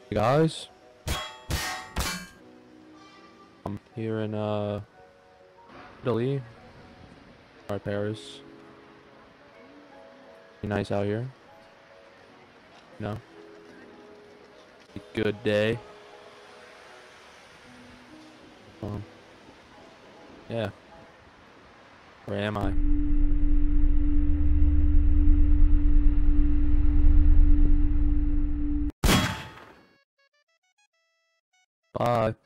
Hey guys, I'm here in Italy, or Paris. Be nice out here, you know. A good day. Um, yeah. Where am I? Bye.